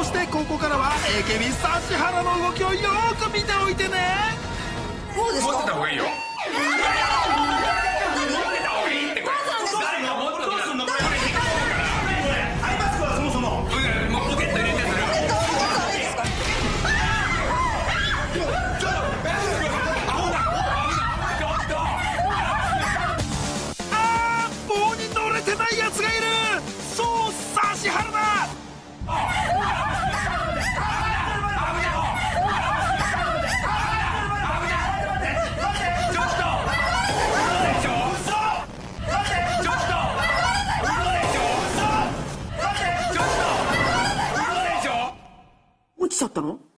してここからは AKB 指原の動きをよーく見ておいてね。 こうですか？ 持ってた方がいいよ。持ってた方がいいってこれ。誰が持ってた方がいい。これ引っかかるから。アイマスクはそもそも。もうポケット入れてそれ。 棒に乗れてないやつがいる。そう指原だ。 落ちちゃったの？